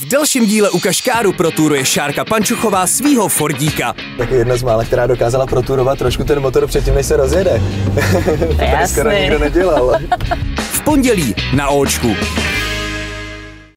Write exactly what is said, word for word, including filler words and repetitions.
V dalším díle u Kaškáru protúruje Šárka Pančuchová svýho Fordíka. Taky jedna z mála, která dokázala protúrovat trošku ten motor předtím, než se rozjede. To tady skoro nikdo nedělal. V pondělí na Óčku.